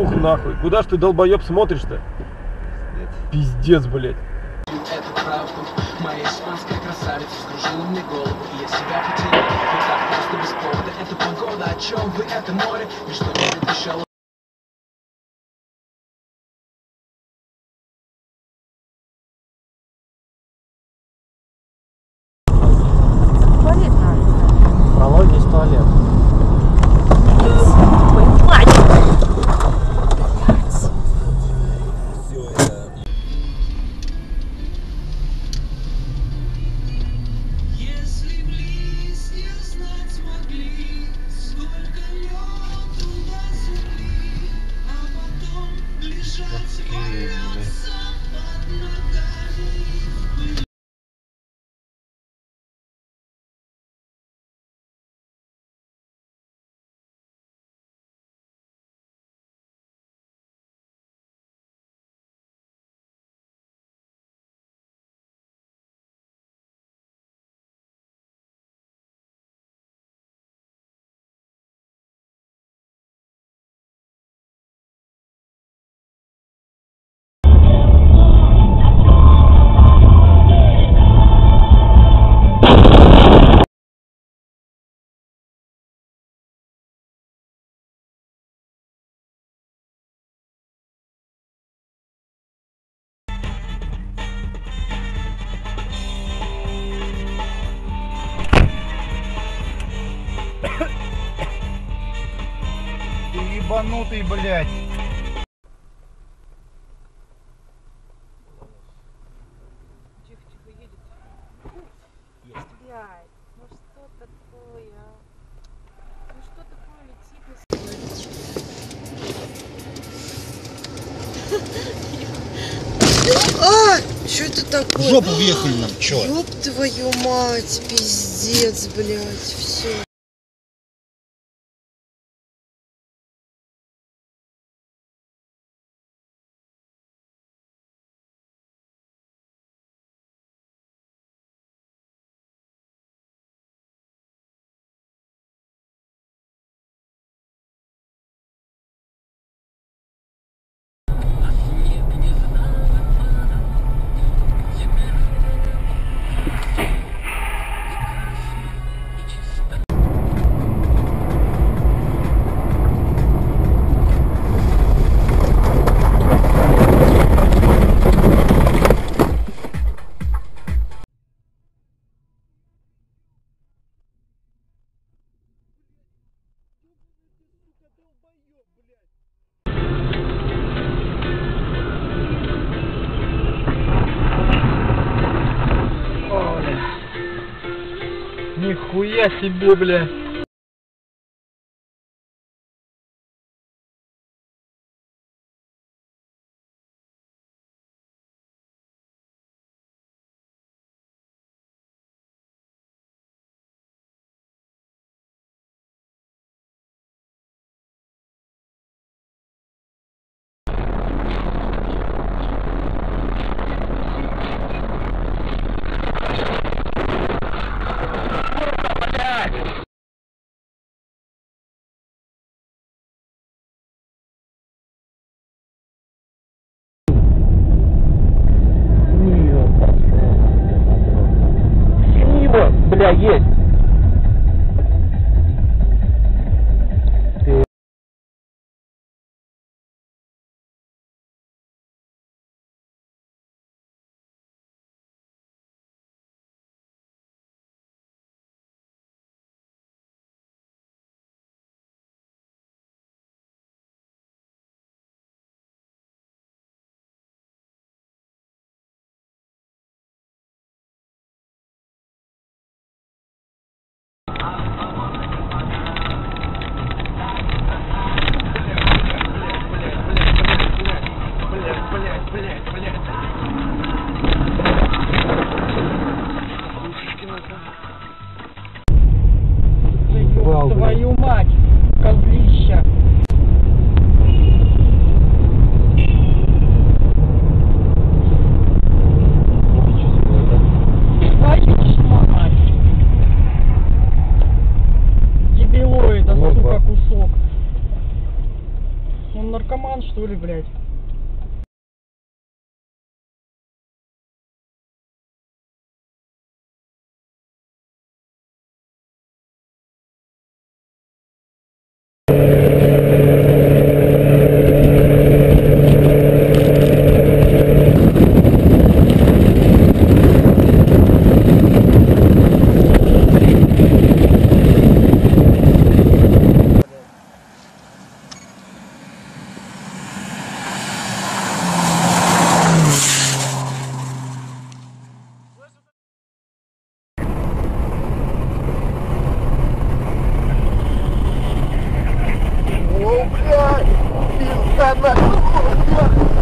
Ух, нахуй. Куда ж ты, долбоеб, смотришь-то? Пиздец, блядь. Это правда. Моя испанская красавица скружила мне голову, и я себя потерял. Вот так просто без повода. Это погода, о чем вы, это море. Ничто не предвещало. Пролог есть туалет. Ты ебанутый, блядь. Тихо-тихо едет. Есть. Блядь, ну что такое? Ну что такое летит? А! Что это такое? В жопу въехали нам, чё? Ёб твою мать, пиздец, блядь, все. Нихуя себе, бля. что ли, блядь? О, блядь! Пизда нахуй!